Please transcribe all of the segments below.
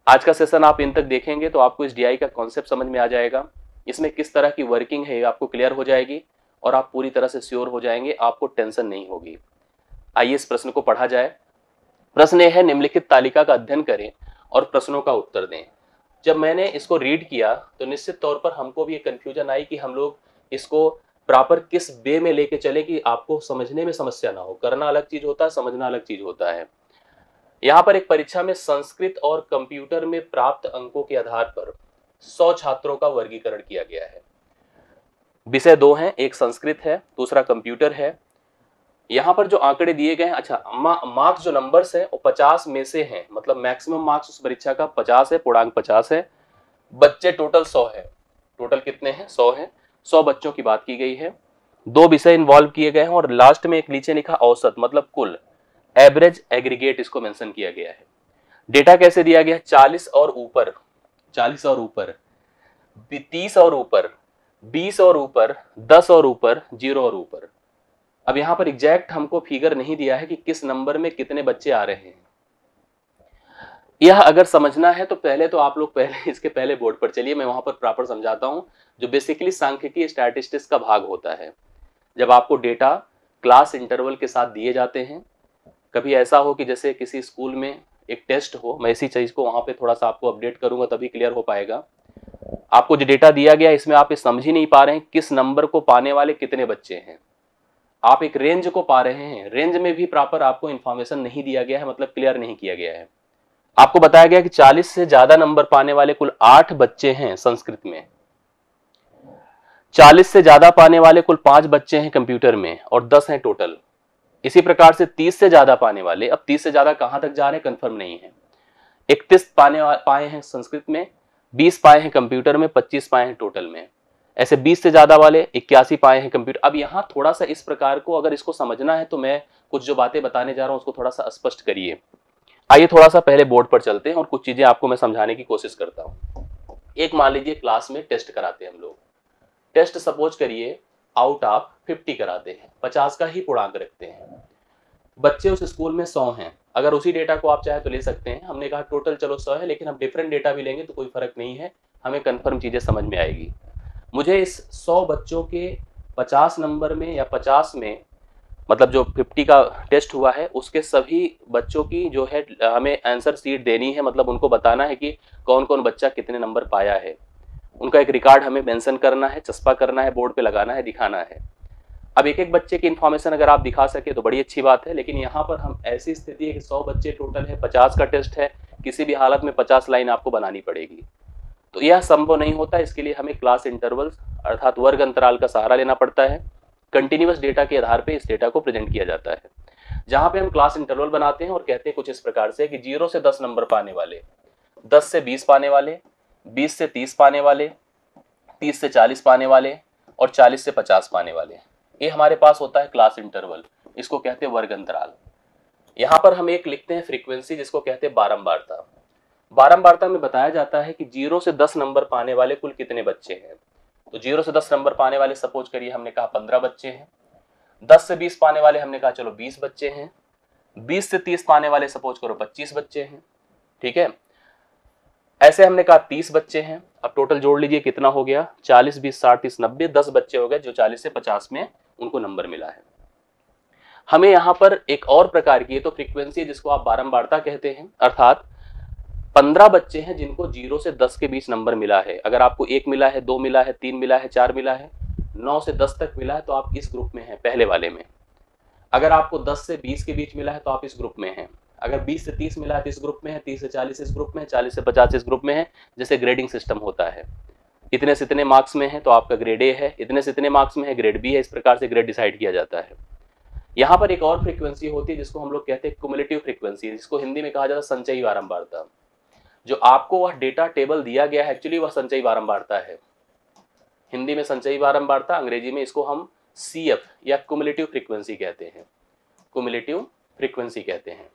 आज का सेशन आप इन तक देखेंगे तो आपको इस डीआई का कॉन्सेप्ट समझ में आ जाएगा, इसमें किस तरह की वर्किंग है आपको क्लियर हो जाएगी और आप पूरी तरह से श्योर हो जाएंगे, आपको टेंशन नहीं होगी। आइए इस प्रश्न को पढ़ा जाए। प्रश्न यह है, निम्नलिखित तालिका का अध्ययन करें और प्रश्नों का उत्तर दें। जब मैंने इसको रीड किया तो निश्चित तौर पर हमको भी एक कंफ्यूजन आई कि हम लोग इसको प्रॉपर किस वे में लेके चले कि आपको समझने में समस्या ना हो। करना अलग चीज होता है, समझना अलग चीज होता है। यहाँ पर एक परीक्षा में संस्कृत और कंप्यूटर में प्राप्त अंकों के आधार पर 100 छात्रों का वर्गीकरण किया गया है। विषय दो हैं, एक संस्कृत है, दूसरा कंप्यूटर है। यहाँ पर जो आंकड़े दिए गए हैं, अच्छा मार्क्स जो नंबर्स है वो 50 में से हैं, मतलब मैक्सिमम मार्क्स उस परीक्षा का 50 है, पूर्णांक 50 है। बच्चे टोटल 100 है। टोटल कितने हैं? 100 है। 100 बच्चों की बात की गई है। दो विषय इन्वॉल्व किए गए हैं और लास्ट में एक नीचे लिखा औसत, मतलब कुल, एवरेज, एग्रीगेट इसको मेंशन किया गया है। डेटा कैसे दिया गया है? 40 और ऊपर, 40 और ऊपर, 30 और ऊपर, 20 और ऊपर, 10 और ऊपर, 0 और ऊपर। अब यहां पर एग्जैक्ट हमको फिगर नहीं दिया है कि किस नंबर में कितने बच्चे आ रहे हैं। यह अगर समझना है तो पहले तो आप लोग पहले इसके पहले बोर्ड पर चलिए, मैं वहां पर प्रॉपर समझाता हूं, जो बेसिकली सांख्यिकी स्टैटिस्टिक्स का भाग होता है। जब आपको डेटा क्लास इंटरवल के साथ दिए जाते हैं, कभी ऐसा हो कि जैसे किसी स्कूल में एक टेस्ट हो, मैं इसी चीज को वहां पे थोड़ा सा आपको अपडेट करूंगा तभी क्लियर हो पाएगा। आपको जो डेटा दिया गया इसमें आप समझ ही नहीं पा रहे हैं किस नंबर को पाने वाले कितने बच्चे हैं। आप एक रेंज को पा रहे हैं, रेंज में भी प्रॉपर आपको इंफॉर्मेशन नहीं दिया गया है, मतलब क्लियर नहीं किया गया है। आपको बताया गया कि 40 से ज्यादा नंबर पाने वाले कुल 8 बच्चे हैं संस्कृत में, 40 से ज्यादा पाने वाले कुल 5 बच्चे हैं कंप्यूटर में और 10 हैं टोटल। इसी प्रकार से 30 से ज्यादा पाने वाले, अब 30 से ज्यादा कहां तक जा रहे हैं कंफर्म नहीं है, 31 पाए हैं संस्कृत में, 20 पाए हैं कंप्यूटर में, 25 पाए हैं टोटल में। ऐसे 20 से ज्यादा वाले 81 पाए हैं कंप्यूटर। अब यहाँ थोड़ा सा इस प्रकार को अगर इसको समझना है तो मैं कुछ जो बातें बताने जा रहा हूं उसको थोड़ा सा स्पष्ट करिए। आइए थोड़ा सा पहले बोर्ड पर चलते हैं और कुछ चीजें आपको मैं समझाने की कोशिश करता हूं। एक मान लीजिए क्लास में टेस्ट कराते हैं हम लोग, टेस्ट सपोज करिए आउट ऑफ 50 कराते हैं, 50 का ही पूर्णांक रखते हैं। बच्चे उस स्कूल में 100 हैं, अगर उसी डेटा को आप चाहे तो ले सकते हैं। हमने कहा टोटल चलो 100 है, लेकिन हम डिफरेंट डेटा भी लेंगे तो कोई फर्क नहीं है, हमें कंफर्म चीजें समझ में आएगी। मुझे इस 100 बच्चों के 50 नंबर में या 50 में, मतलब जो 50 का टेस्ट हुआ है उसके सभी बच्चों की जो है हमें आंसर शीट देनी है, मतलब उनको बताना है कि कौन कौन बच्चा कितने नंबर पाया है। उनका एक रिकॉर्ड हमें मेंशन करना है, चस्पा करना है, बोर्ड पे लगाना है, दिखाना है। अब एक एक बच्चे की इन्फॉर्मेशन अगर आप दिखा सके तो बड़ी अच्छी बात है, लेकिन यहाँ पर हम ऐसी स्थिति है कि 100 बच्चे टोटल है, 50 का टेस्ट है, किसी भी हालत में 50 लाइन आपको बनानी पड़ेगी। तो यह संभव नहीं होता, इसके लिए हमें क्लास इंटरवल अर्थात वर्ग अंतराल का सहारा लेना पड़ता है। कंटिन्यूअस डेटा के आधार पर इस डेटा को प्रेजेंट किया जाता है, जहां पे हम क्लास इंटरवल बनाते हैं और कहते हैं कुछ इस प्रकार से कि 0 से 10 नंबर पाने वाले, 10 से 20 पाने वाले, 20 से 30 पाने वाले, 30 से 40 पाने वाले और 40 से 50 पाने वाले, ये हमारे पास होता है क्लास इंटरवल। इसको कहते हैं वर्ग अंतराल। यहां पर हम एक लिखते हैं फ्रीक्वेंसी, जिसको कहते हैं बारंबारता। बारंबारता में बताया जाता है कि 0 से 10 नंबर पाने वाले कुल कितने बच्चे हैं। तो 0 से 10 नंबर पाने वाले सपोज करिए हमने कहा 15 बच्चे हैं, 10 से 20 पाने वाले हमने कहा चलो 20 बच्चे हैं, 20 से 30 पाने वाले सपोज करो 25 बच्चे हैं, ठीक है। ऐसे हमने कहा 30 बच्चे हैं। अब टोटल जोड़ लीजिए कितना हो गया, 40, 20, 60, 30, 90, 10 बच्चे हो गए जो 40 से 50 में उनको नंबर मिला है। हमें यहाँ पर एक और प्रकार की, तो फ्रीक्वेंसी जिसको आप बारंबारता कहते हैं, अर्थात 15 बच्चे हैं जिनको 0 से 10 के बीच नंबर मिला है। अगर आपको 1 मिला है, 2 मिला है, 3 मिला है, 4 मिला है, 9 से 10 तक मिला है तो आप इस ग्रुप में हैं, पहले वाले में। अगर आपको 10 से 20 के बीच मिला है तो आप इस ग्रुप में हैं। अगर 20 से 30 मिला है तो इस ग्रुप में है, 30 से 40 इस ग्रुप में है, 40 से 50 इस ग्रुप में है। जैसे ग्रेडिंग सिस्टम होता है, इतने से इतने मार्क्स में है तो आपका ग्रेड ए है, इतने से इतने मार्क्स में है ग्रेड बी है, इस प्रकार से ग्रेड डिसाइड किया जाता है। यहाँ पर एक और फ्रीक्वेंसी होती है जिसको हम लोग कहते हैं क्युमुलेटिव फ्रीक्वेंसी, जिसको हिंदी में कहा जाता है संचयी बारंबारता। जो आपको वह डेटा टेबल दिया गया है एक्चुअली वह संचयी बारंबारता है। हिंदी में संचयी बारंबारता, अंग्रेजी में इसको हम CF या क्युमुलेटिव फ्रीक्वेंसी कहते हैं। क्युमुलेटिव फ्रीक्वेंसी कहते हैं।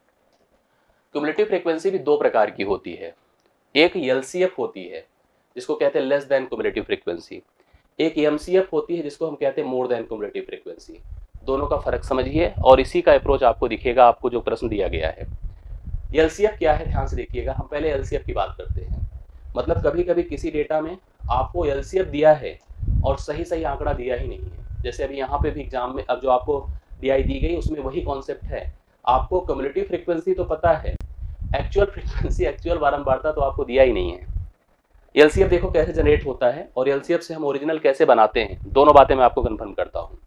क्युमुलेटिव फ्रीक्वेंसी भी दो प्रकार की होती है, एक LCF होती है जिसको कहते हैं लेस देन क्युमुलेटिव फ्रीक्वेंसी, एक MCF होती है जिसको हम कहते हैं मोर देन क्युमुलेटिव फ्रीक्वेंसी। दोनों का फर्क समझिए और इसी का अप्रोच आपको दिखेगा, आपको जो प्रश्न दिया गया है। एलसीएफ क्या है ध्यान से देखिएगा। हम पहले एलसीएफ की बात करते हैं। मतलब कभी कभी किसी डेटा में आपको एलसीएफ दिया है और सही सही आंकड़ा दिया ही नहीं है। जैसे अभी यहाँ पे भी एग्जाम में अब जो आपको डीआई दी गई उसमें वही कॉन्सेप्ट है। आपको कम्युलेटिव फ्रीक्वेंसी तो पता है, एक्चुअल फ्रीक्वेंसी एक्चुअल बारंबारता तो आपको दिया ही नहीं है। एलसीएफ देखो कैसे जनरेट होता है और एलसीएफ से हम ओरिजिनल कैसे बनाते हैं, दोनों बातें मैं आपको कंफर्म करता हूँ।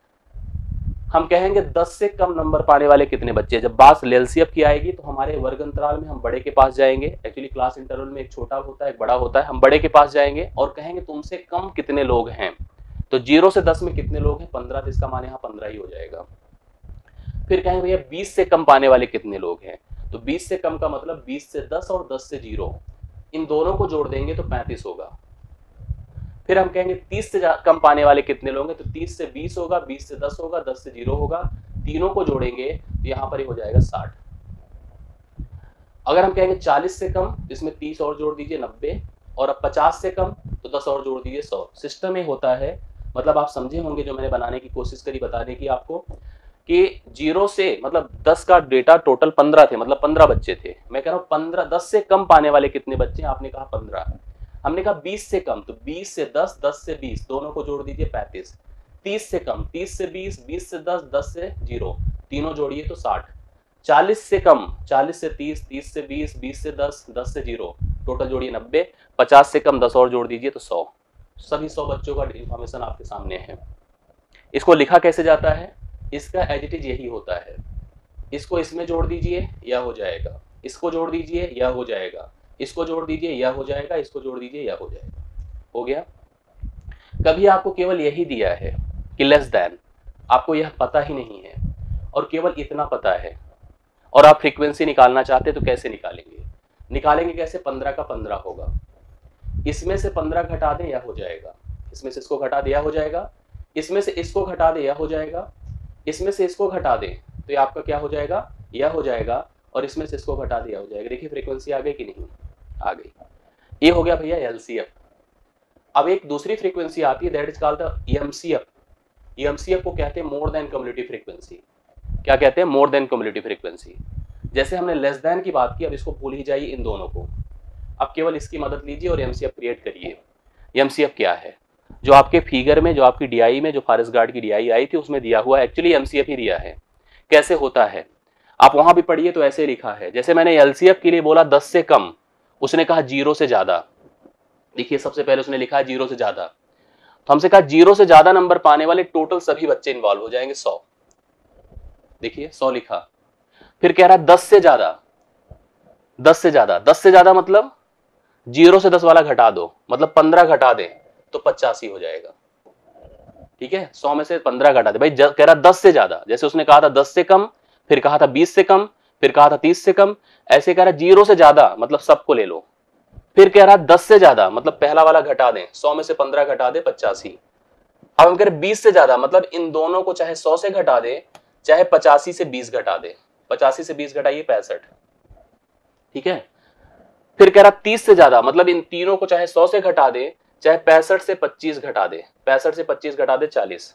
हम कहेंगे 10 से कम नंबर पाने वाले कितने बच्चे। जब बात एलसीएफ की आएगी तो हमारे वर्ग अंतराल में हम बड़े के पास जाएंगे। एक्चुअली क्लास इंटरवल में एक छोटा होता है एक बड़ा होता है। हम बड़े के पास जाएंगे और कहेंगे तुमसे कम कितने लोग हैं। तो 0 से 10 में कितने लोग हैं 15, तो इसका मान यहाँ 15 ही हो जाएगा। फिर कहेंगे भैया 20 से कम पाने वाले कितने लोग हैं। तो 20 से कम का मतलब 20 से 10 और 10 से 0, इन दोनों को जोड़ देंगे तो 35 होगा। फिर हम कहेंगे 30 से कम पाने वाले कितने लोग हैं। तो 30 से 20 होगा, 20 से 10 होगा, 10 से 0 होगा। तीनों को जोड़ेंगे तो यहाँ पर ही हो जाएगा 60। अगर हम कहेंगे 40 से कम, इसमें 30 और जोड़ दीजिए 90, और अब 50 से कम तो 10 और जोड़ दीजिए 100। सिस्टम में होता है, मतलब आप समझे होंगे जो मैंने बनाने की कोशिश करी बताने की आपको, कि 0 से मतलब 10 का डेटा टोटल 15 थे, मतलब 15 बच्चे थे। मैं कह रहा हूँ 15, 10 से कम पाने वाले कितने बच्चे हैं। आपने कहा 15। हमने कहा 20 से कम, तो 20 से 10, 10 से 20, दोनों को जोड़ दीजिए 35। 30 से कम, 30 से 20, 20 से 10, 10 से 0, तीनों जोड़िए तो 60। 40 से कम, 40 से 30, 30 से 20, 20 से 10, 10 से 0, टोटल जोड़िए 90। 50 से कम 10 और जोड़ दीजिए तो 100। सभी 100 बच्चों का इंफॉर्मेशन आपके सामने है। इसको लिखा कैसे जाता है, इसका एज इट इज यही होता है। इसको इसमें जोड़ दीजिए यह हो जाएगा, इसको जोड़ दीजिए यह हो जाएगा, इसको जोड़ दीजिए यह हो जाएगा, इसको जोड़ दीजिए यह हो जाएगा। हो गया। कभी आपको केवल यही दिया है कि लेस देन, आपको यह पता ही नहीं है और केवल इतना पता है, और आप फ्रीक्वेंसी निकालना चाहते तो कैसे निकालेंगे। निकालेंगे कैसे, 15 का 15 होगा, इसमें से 15 घटा दें यह हो जाएगा, इसमें से इसको घटा दिया हो जाएगा, इसमें से इसको घटा दे यह हो जाएगा, इसमें से इसको घटा दें तो ये आपका क्या हो जाएगा, यह हो जाएगा, और इसमें से इसको घटा दिया हो जाएगा। देखिए फ्रीक्वेंसी आ गई कि नहीं, आ गई। ये हो गया भैया एलसीएफ। अब एक दूसरी फ्रीक्वेंसी आती है, that is called the MCF. MCF को कहते हैं मोर देन कम्युलेटिव फ्रीक्वेंसी। क्या कहते हैं, मोर देन कम्युलेटिव फ्रीक्वेंसी। जैसे हमने लेस देन की बात की, अब इसको भूल ही जाइए इन दोनों को, अब केवल इसकी मदद लीजिए और एमसीएफ क्रिएट करिए। एमसीएफ क्या है, जो आपके फिगर में, जो आपकी डीआई में, जो फॉरेस्ट गार्ड की डीआई आई थी उसमें दिया हुआ एक्चुअली एमसीएफ ही दिया है। कैसे होता है आप वहां भी पढ़िए तो ऐसे लिखा है। जैसे मैंने एलसीएफ के लिए बोला 10 से कम, उसने कहा 0 से ज्यादा। देखिए सबसे पहले उसने लिखा है 0 से ज्यादा, तो हमसे कहा 0 से ज्यादा नंबर पाने वाले टोटल सभी बच्चे इन्वॉल्व हो जाएंगे 100। देखिए 100 लिखा। फिर कह रहा है 10 से ज्यादा, 10 से ज्यादा, 10 से ज्यादा मतलब 0 से 10 वाला घटा दो, मतलब 15 घटा दे तो 85 हो जाएगा। ठीक है, 100 में से 15 घटा दे भाई। कह रहा 10 से ज्यादा, जैसे उसने कहा था 10 से कम, फिर कहा था 20 से कम, फिर कहा था 30 से कम, ऐसे कह रहा 0 से ज्यादा मतलब सबको ले लो। फिर कह रहा 10 से ज्यादा मतलब पहला वाला घटा दें, 100 में से 15 घटा दे 85। अब हम कह रहे 20 से ज्यादा मतलब इन दोनों को चाहे 100 से घटा दे, चाहे 85 से 20 घटा दे। 85 से 20 घटाइए 65। ठीक है। फिर कह रहा 30 से ज्यादा मतलब इन तीनों को चाहे 100 से घटा दे, चाहे 65 से 25 घटा दे। 65 से 25 घटा दे 40।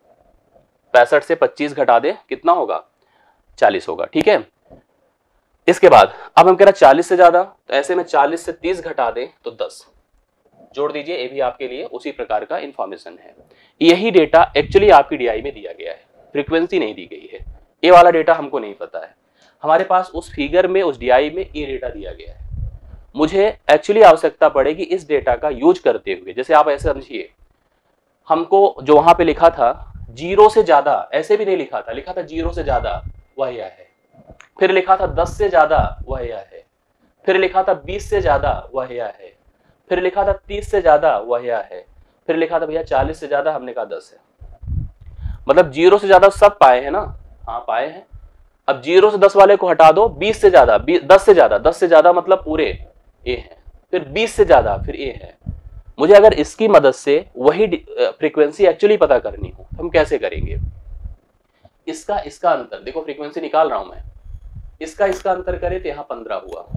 65 से 25 घटा दे कितना होगा, 40 होगा। ठीक है। इसके बाद अब हम कह रहे 40 से ज्यादा, तो ऐसे में 40 से 30 घटा दे तो 10 जोड़ दीजिए। ये भी आपके लिए उसी प्रकार का इंफॉर्मेशन है। यही डेटा एक्चुअली आपकी डीआई में दिया गया है, फ्रीक्वेंसी नहीं दी गई है। ये वाला डेटा हमको नहीं पता है, हमारे पास उस फिगर में, उस डीआई में ये डेटा दिया गया है। मुझे एक्चुअली आवश्यकता पड़ेगी इस डेटा का यूज करते हुए। जैसे आप ऐसे समझिए, हमको जो वहां पे लिखा था 0 से ज्यादा, ऐसे भी नहीं लिखा था, लिखा था 0 से ज्यादा वह यह है, फिर लिखा था 10 से ज्यादा वह यह है, फिर लिखा था 20 से ज्यादा वह यह है, फिर लिखा था 30 से ज्यादा वह यह है, फिर लिखा था भैया 40 से ज्यादा, हमने कहा 10 है। मतलब 0 से ज्यादा सब पाए हैं ना, हाँ पाए हैं। अब 0 से 10 वाले को हटा दो, 20 से ज्यादा, 10 से ज्यादा, 10 से ज्यादा मतलब पूरे ए है, फिर 20 से ज्यादा फिर ए है। मुझे अगर इसकी मदद से वही फ्रीक्वेंसी एक्चुअली पता करनी हो तो हम कैसे करेंगे। इसका अंतर देखो, फ्रीक्वेंसी निकाल रहा हूं मैं, इसका अंतर करें तो यहां 15 हुआ,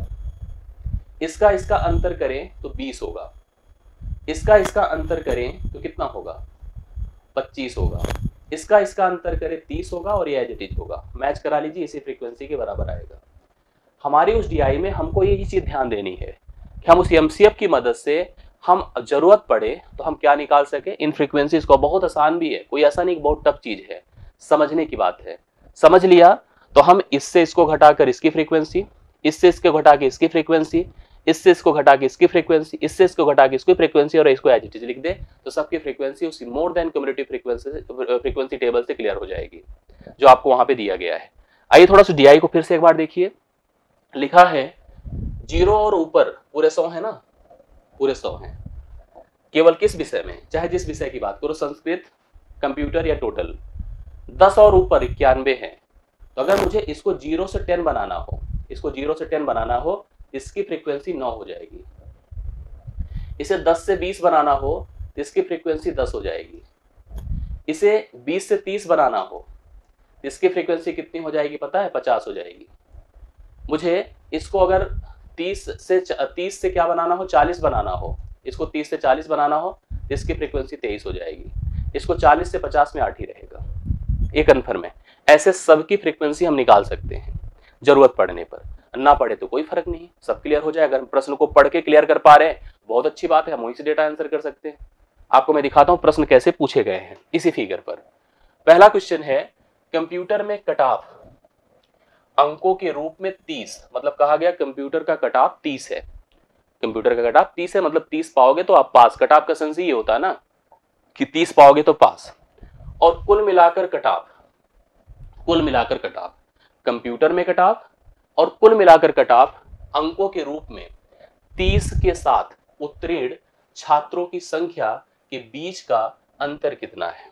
इसका अंतर करें तो 20 होगा, इसका अंतर करें तो कितना होगा, 25 होगा, इसका अंतर करें 30 होगा, और ये एज इट इज होगा। मैच करा लीजिए, इसी फ्रीक्वेंसी के बराबर आएगा। हमारी उस DI में हमको ये चीज ध्यान देनी है कि हम उस MCF की मदद से हम जरूरत पड़े तो हम क्या निकाल सके इन फ्रीक्वेंसीज को। बहुत आसान भी है, कोई ऐसा नहीं, बहुत टफ चीज है, समझने की बात है। समझ लिया तो हम इससे इसको घटाकर इसकी फ्रीक्वेंसी, इससे इसको घटा के इसकी फ्रीक्वेंसी, इससे इसको घटा के इसकी फ्रीक्वेंसी, इससे इसको घटा के इसकी फ्रीक्वेंसी और इसको एज इट इज लिख दे तो सबकी फ्रीक्वेंसी उसी more than cumulative frequency table से क्लियर हो जाएगी जो आपको वहां पे दिया गया है। आइए थोड़ा सा DI को फिर से एक बार देखिए। लिखा है 0 और ऊपर पूरे 100 है ना, पूरे 100 हैं। केवल किस विषय में, चाहे जिस विषय की बात करो, संस्कृत, कंप्यूटर या टोटल। 10 और ऊपर 91 है। तो अगर मुझे इसको 0 से 10 बनाना हो, इसको 0 से 10 बनाना हो, इसकी फ्रीक्वेंसी 9 हो जाएगी। इसे 10 से 20 बनाना हो तो इसकी फ्रीक्वेंसी 10 हो जाएगी। इसे 20 से 30 बनाना हो तो इसकी फ्रीक्वेंसी कितनी हो जाएगी पता है, 50 हो जाएगी। मुझे इसको अगर 30 से क्या बनाना हो, 40 बनाना हो, इसको 30 से 40 बनाना हो तो इसकी फ्रीक्वेंसी 23 हो जाएगी। इसको 40 से 50 में 8 ही रहेगा, ये कन्फर्म है। ऐसे सबकी फ्रीक्वेंसी हम निकाल सकते हैं जरूरत पड़ने पर, ना पड़े तो कोई फर्क नहीं, सब क्लियर हो जाए। अगर प्रश्न को पढ़ के क्लियर कर पा रहे हैं बहुत अच्छी बात है, हम वहीं से डेटा आंसर कर सकते हैं। आपको मैं दिखाता हूं प्रश्न कैसे पूछे गए हैं इसी फिगर पर। पहला क्वेश्चन है कंप्यूटर में कट ऑफ अंकों के रूप में 30, मतलब कहा गया कंप्यूटर का कट ऑफ 30 है। कंप्यूटर का कट ऑफ 30 है, मतलब 30 पाओगे तो आप पास। कट ऑफ का सेंस ये होता है ना कि 30 पाओगे तो पास। और कुल मिलाकर कट ऑफ, कुल मिलाकर कट ऑफ कंप्यूटर में कट ऑफ और कुल मिलाकर कट ऑफ अंकों के रूप में 30 के साथ उत्तीर्ण छात्रों की संख्या के बीच का अंतर कितना है।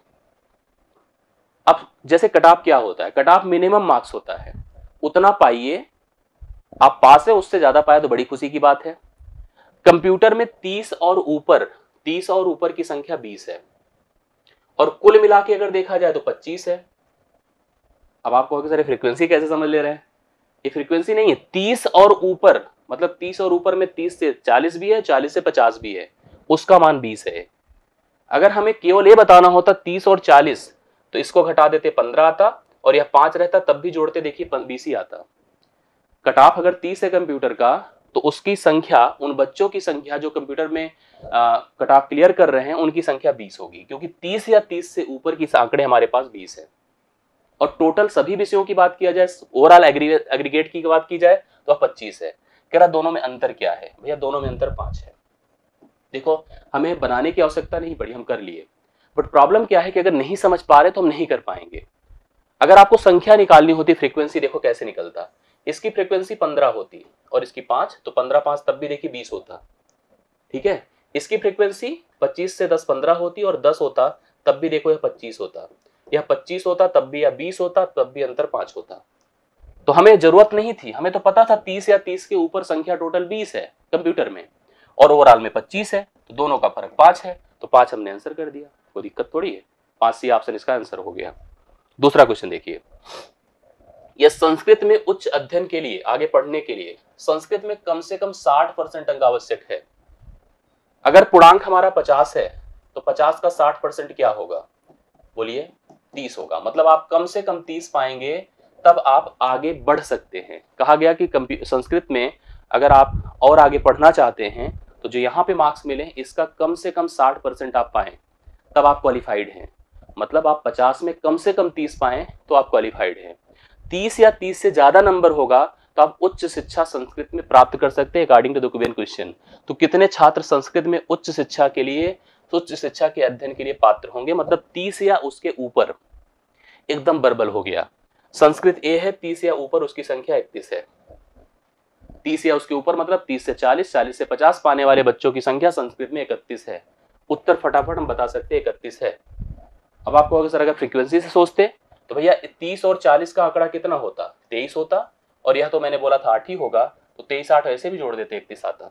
अब जैसे कट ऑफ क्या होता है, कट ऑफ मिनिमम मार्क्स होता है, उतना पाइए, आप पास है, उससे ज्यादा पाए तो बड़ी खुशी की बात है। कंप्यूटर में 30 और ऊपर की संख्या 20 है और कुल मिला के अगर देखा जाए तो 25 है। अब आप कहोगे सर फ्रीक्वेंसी कैसे समझ ले रहे हैं, ये फ्रीक्वेंसी नहीं है। 30 और ऊपर मतलब 30 और ऊपर में 30 से 40 भी है, 40 से 50 भी है, उसका मान 20 है। अगर हमें केवल ये बताना होता 30 और 40 तो इसको घटा देते 15 आता और यह 5 रहता, तब भी जोड़ते देखिए 20 ही आता। कट ऑफ अगर 30 है कंप्यूटर का तो उसकी संख्या, उन बच्चों की संख्या जो कंप्यूटर में कट ऑफ क्लियर कर रहे हैं उनकी संख्या 20 होगी, क्योंकि 30 या 30 से ऊपर की आंकड़े हमारे पास 20 है। और टोटल सभी विषयों की बात किया जाए, ओवरऑल एग्रीगेट की बात की जाए तो 25 है। कह रहा दोनों में अंतर क्या है, भैया दोनों में अंतर 5 है। देखो हमें बनाने की आवश्यकता नहीं पड़ी, हम कर लिए, बट प्रॉब्लम क्या है कि अगर नहीं समझ पा रहे तो हम नहीं कर पाएंगे। अगर आपको संख्या निकालनी होती, फ्रीक्वेंसी देखो कैसे निकलता, इसकी फ्रीक्वेंसी 15 होती और इसकी 5, तो 15 5 तब भी देखिए 20 होता, ठीक है। इसकी फ्रीक्वेंसी 25 से 10 15 होती और 10 होता तब भी देखो यह 25 होता, यह 25 होता तब भी, या 20 होता तब भी अंतर 5 होता। तो हमें जरूरत नहीं थी, हमें तो पता था 30 या 30 के ऊपर संख्या टोटल 20 है कंप्यूटर में और ओवरऑल में 25 है, तो दोनों का फर्क 5 है, तो 5 हमने आंसर कर दिया, कोई दिक्कत थोड़ी है। 5 सी ऑप्शन इसका आंसर हो गया। दूसरा क्वेश्चन देखिए, यह संस्कृत में उच्च अध्ययन के लिए, आगे पढ़ने के लिए संस्कृत में कम से कम 60% अंक आवश्यक है। अगर पूर्णांक हमारा 50 है तो 50 का 60% क्या होगा, बोलिए 30 होगा। मतलब आप कम से कम 30 पाएंगे तब आप आगे बढ़ सकते हैं। कहा गया कि संस्कृत में अगर आप और आगे पढ़ना चाहते हैं तो जो यहाँ पे मार्क्स मिले इसका कम से कम 60% आप पाएं तब आप क्वालिफाइड हैं। मतलब आप 50 में कम से कम 30 पाएं तो आप क्वालिफाइड हैं। 30 या 30 से ज्यादा नंबर होगा तो आप उच्च शिक्षा संस्कृत में प्राप्त कर सकते हैं according to the given question. तो कितने छात्र संस्कृत में उच्च शिक्षा के लिए, उच्च शिक्षा के अध्ययन के लिए पात्र होंगे, मतलब 30 या उसके ऊपर। एकदम बर्बल हो गया, संस्कृत ए है, 30 या ऊपर उसकी संख्या 31 है। 30 या उसके ऊपर मतलब 30 से 40, 40 से 50 पाने वाले बच्चों की संख्या संस्कृत में 31 है। उत्तर फटाफट हम बता सकते हैं 31 है। अब आपको अगर सर अगर फ्रीक्वेंसी से सोचते तो भैया 30 और 40 का आंकड़ा कितना होता, 23 होता, और यह तो मैंने बोला था 8 ही होगा, तो 23 8 ऐसे भी जोड़ देते 31 आता।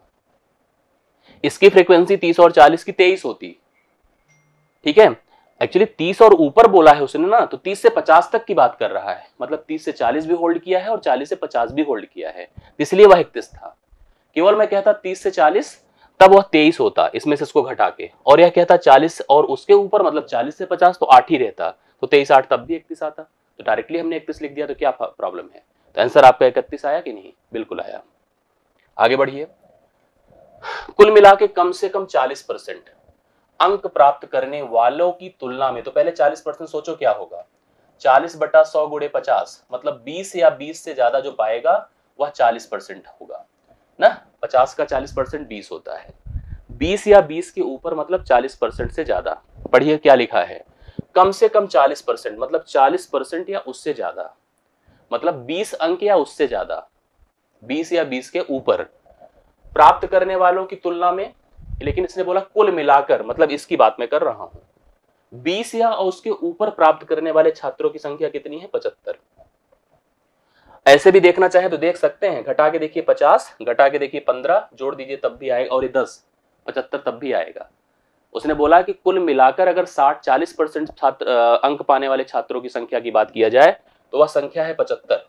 इसकी फ्रीक्वेंसी 30 और 40 की 23 होती, ठीक है। एक्चुअली 30 और ऊपर बोला है उसने ना, तो 30 से 50 तक की बात कर रहा है, मतलब 30 से 40 भी होल्ड किया है और 40 से 50 भी होल्ड किया है, इसलिए वह 31 था। केवल मैं कहता 30 से 40 तब वह 23 होता, इसमें से इसको घटा के, और यह कहता 40 और उसके ऊपर मतलब 40 से 50 तो 8 ही रहता, तो 23 8 तब भी 31 आता, तो डायरेक्टली हमने 31 लिख दिया, तो क्या प्रॉब्लम है। तो आंसर आपका 31 आया कि नहीं? बिल्कुल आया। आगे बढ़िए। कुल मिला के कम से कम 40% अंक प्राप्त करने वालों की तुलना में, तो पहले 40% सोचो क्या होगा, 40/100 गुणे 50 मतलब 20 या 20 से ज्यादा जो पाएगा वह 40% होगा ना। 50 का 40% 20 होता है, 20 या 20 के ऊपर मतलब 40% से ज्यादा। पढ़िए क्या लिखा है, कम से कम 40% मतलब 40% या उससे ज्यादा, मतलब 20 अंक या उससे ज्यादा, 20 या 20 के ऊपर प्राप्त करने वालों की तुलना में, लेकिन इसने बोला कुल मिलाकर, मतलब इसकी बात मैं कर रहा हूं। 20 या उसके ऊपर प्राप्त करने वाले छात्रों की संख्या कितनी है? 75। ऐसे भी देखना चाहे तो देख सकते हैं, घटा के देखिए 50, घटा के देखिए 15, जोड़ दीजिए तब भी आएगा, और ये 10, 75 तब भी आएगा। उसने बोला कि कुल मिलाकर अगर 40% छात्र अंक पाने वाले छात्रों की संख्या की बात किया जाए तो वह संख्या है 75।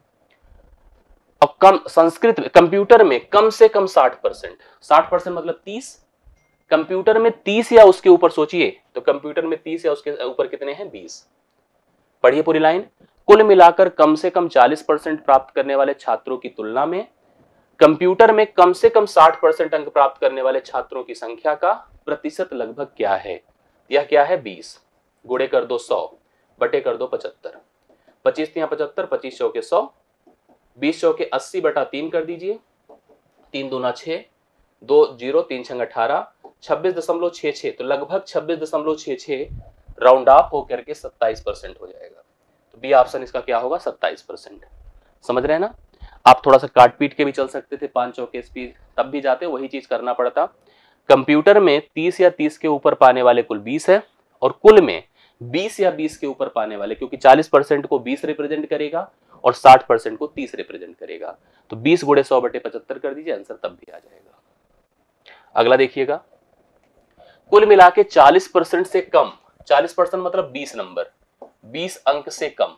अब कम संस्कृत कंप्यूटर में कम से कम 60%, 60% मतलब 30, कंप्यूटर में 30 या उसके ऊपर सोचिए, तो कंप्यूटर में 30 या उसके ऊपर कितने हैं? 20। पढ़िए पूरी लाइन, कुल मिलाकर कम से कम 40% प्राप्त करने वाले छात्रों की तुलना में कंप्यूटर में कम से कम 60% अंक प्राप्त करने वाले छात्रों की संख्या का प्रतिशत लगभग क्या है? यह क्या है? 20 गुणे कर दो 100 बटे कर दो 75, 25 या 75, 25 चौके 100, 20 चौके 80 बटा 3 कर दीजिए, 3 दूना 6, 2 0, 3 छंग 18, 26.66, तो लगभग 26.66 राउंड ऑफ होकर के 27% हो जाएगा। तो बी ऑप्शन इसका क्या होगा? 27%। समझ रहे हैं ना? आप थोड़ा सा काट पीट के भी चल सकते थे, 5 चौके स्पीड तब भी जाते, वही चीज करना पड़ता। कंप्यूटर में 30 या 30 के ऊपर पाने वाले कुल 20 है, और कुल में 20 या 20 के ऊपर पाने वाले, क्योंकि 40% को 20 रिप्रेजेंट करेगा और 60% को 30 रिप्रेजेंट करेगा, तो 20 गुणे 100 बटे 75 कर दीजिए, आंसर तब भी आ जाएगा। अगला देखिएगा, कुल मिला के 40% से कम, 40% मतलब 20 नंबर, 20 अंक से कम,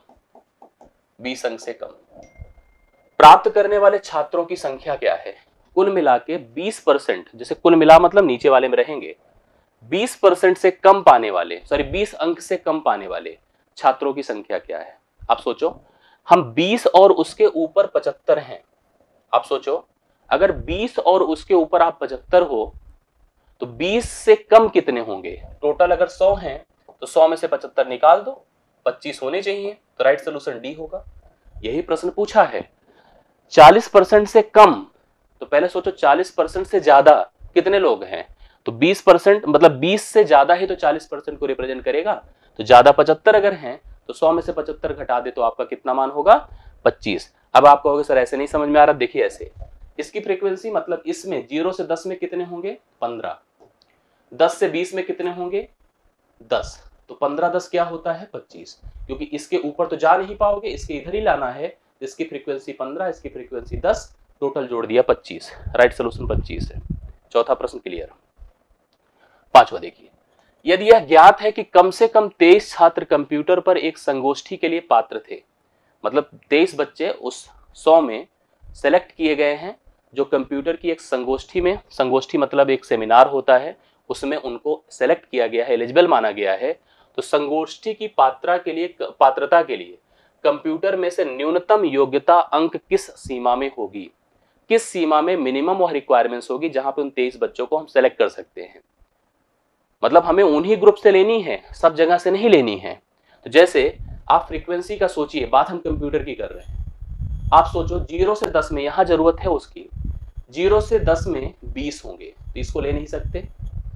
20 अंक से कम प्राप्त करने वाले छात्रों की संख्या क्या है? कुल मिला के 20%, जैसे कुल मिला मतलब नीचे वाले में रहेंगे, 20% से कम पाने वाले, सॉरी 20 अंक से कम पाने वाले छात्रों की संख्या क्या है? आप सोचो, हम 20 और उसके ऊपर 75 हैं। आप सोचो, अगर 20 और उसके ऊपर आप 75 हो तो 20 से कम कितने होंगे? टोटल अगर 100 हैं तो 100 में से 75 निकाल दो, 25 होने चाहिए, तो राइट सोल्यूशन डी होगा। यही प्रश्न पूछा है। 40% से कम, तो पहले सोचो 40% से ज्यादा कितने लोग हैं? तो 20% मतलब 20 से ज्यादा ही तो 40% को रिप्रेजेंट करेगा, तो ज्यादा 75 अगर हैं तो 100 में से 75 घटा दे तो आपका कितना मान होगा? 25। अब आप कहोगे सर ऐसे नहीं समझ में आ रहा, देखिए ऐसे, इसकी फ्रीक्वेंसी मतलब इसमें 0 से 10 में कितने होंगे? 15, 10 से 20 में कितने होंगे? 10, तो 15 10 क्या होता है? 25, क्योंकि इसके ऊपर तो जा नहीं पाओगे, इसके इधर ही लाना है, इसकी फ्रीक्वेंसी 15, इसकी फ्रीक्वेंसी 10, टोटल जोड़ दिया 25, राइट सोल्यूशन 25 है। चौथा प्रश्न क्लियर। पांचवा देखिए, यदि यह ज्ञात है कि कम से कम 23 छात्र कंप्यूटर पर एक संगोष्ठी के लिए पात्र थे, मतलब 23 बच्चे उस 100 में सेलेक्ट किए गए हैं जो कंप्यूटर की एक संगोष्ठी में, संगोष्ठी मतलब एक सेमिनार होता है, उसमें उनको सेलेक्ट किया गया है, एलिजिबल माना गया है, तो संगोष्ठी की पात्रता के लिए कंप्यूटर में से न्यूनतम योग्यता अंक किस सीमा में होगी? किस सीमा में मिनिमम वह रिक्वायरमेंट्स होगी जहां पे उन 23 बच्चों को हम सेलेक्ट कर सकते हैं? मतलब हमें उन्हीं ग्रुप से लेनी है, सब जगह से नहीं लेनी है। तो जैसे आप फ्रीक्वेंसी का सोचिए, बात हम कंप्यूटर की कर रहे हैं, आप सोचो 0 से 10 में यहां जरूरत है उसकी, 0 से 10 में 20 होंगे तो इसको ले नहीं सकते,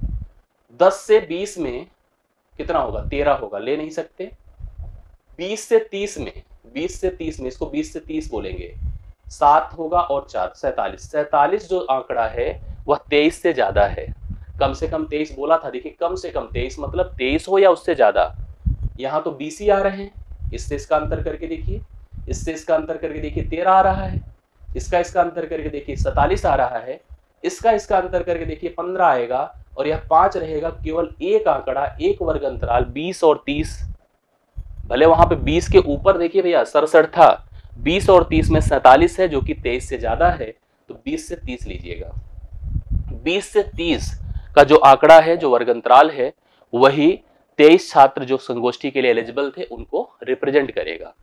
10 से 20 में कितना होगा? 13 होगा, ले नहीं सकते, 20 से 30 में, 20 से 30 में, इसको 20 से 30 बोलेंगे, 7 होगा और 4 47, 47 जो आंकड़ा है वह 23 से ज्यादा है। कम से कम 23 बोला था, देखिए कम से कम 23 मतलब 23 हो या उससे ज्यादा, यहाँ तो 20 ही आ रहे हैं, इससे इसका अंतर करके देखिए, इससे इसका अंतर करके देखिए 13 आ रहा है, इसका अंतर करके देखिए 47 आ रहा है, इसका अंतर करके देखिए 15 आएगा, और यह 5 रहेगा, केवल एक आंकड़ा, एक वर्ग अंतराल 20 और 30, भले वहां पे 20 के ऊपर देखिए भैया 67 था, 20 और 30 में 47 है जो कि 23 से ज्यादा है, तो 20 से 30 लीजिएगा। 20 से 30 का जो आंकड़ा है, जो वर्ग अंतराल है, वही 23 छात्र जो संगोष्ठी के लिए एलिजिबल थे उनको रिप्रेजेंट करेगा।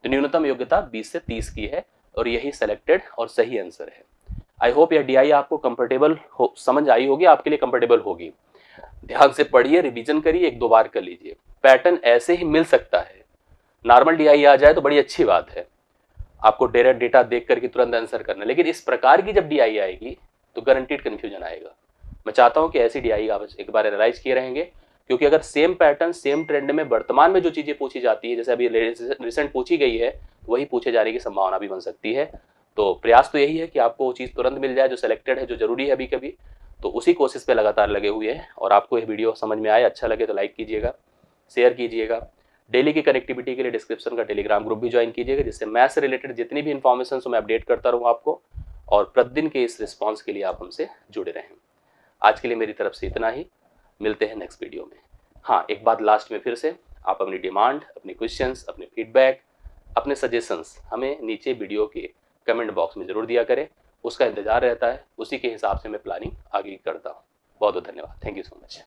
तो न्यूनतम योग्यता 20 से 30 की है और यही सेलेक्टेड और सही आंसर है। आई होप यह DI आपको कंफर्टेबल हो, समझ आई होगी, आपके लिए कंफर्टेबल होगी। ध्यान से पढ़िए, रिवीजन करिए, 1-2 बार कर लीजिए। पैटर्न ऐसे ही मिल सकता है, नॉर्मल DI आ जाए तो बड़ी अच्छी बात है, आपको डायरेक्ट डेटा देख करके तुरंत आंसर करना, लेकिन इस प्रकार की जब DI आएगी तो गारंटीड कंफ्यूजन आएगा। मैं चाहता हूं कि ऐसी DI आप एक बार एनालाइज किए रहेंगे, क्योंकि अगर सेम पैटर्न सेम ट्रेंड में वर्तमान में जो चीजें पूछी जाती है, जैसे अभी रिसेंट पूछी गई है, वही पूछे जाने की संभावना भी बन सकती है। तो प्रयास तो यही है कि आपको वो चीज तुरंत मिल जाए जो सिलेक्टेड है, जो जरूरी है अभी कभी, तो उसी कोशिश पे लगातार लगे हुए हैं। और आपको यह वीडियो समझ में आए, अच्छा लगे तो लाइक कीजिएगा, शेयर कीजिएगा। डेली की कनेक्टिविटी के लिए डिस्क्रिप्शन का टेलीग्राम ग्रुप भी ज्वाइन कीजिएगा, जिससे मैथ्स से रिलेटेड जितनी भी इन्फॉर्मेशन मैं अपडेट करता रहूँ आपको, और प्रतिदिन के इस रिस्पॉन्स के लिए आप हमसे जुड़े रहें। आज के लिए मेरी तरफ से इतना ही, मिलते हैं नेक्स्ट वीडियो में। हाँ, एक बात लास्ट में फिर से, आप अपनी डिमांड, अपने क्वेश्चंस, अपने फीडबैक, अपने सजेशंस हमें नीचे वीडियो के कमेंट बॉक्स में जरूर दिया करें, उसका इंतजार रहता है, उसी के हिसाब से मैं प्लानिंग आगे करता हूँ। बहुत बहुत धन्यवाद, थैंक यू सो मच।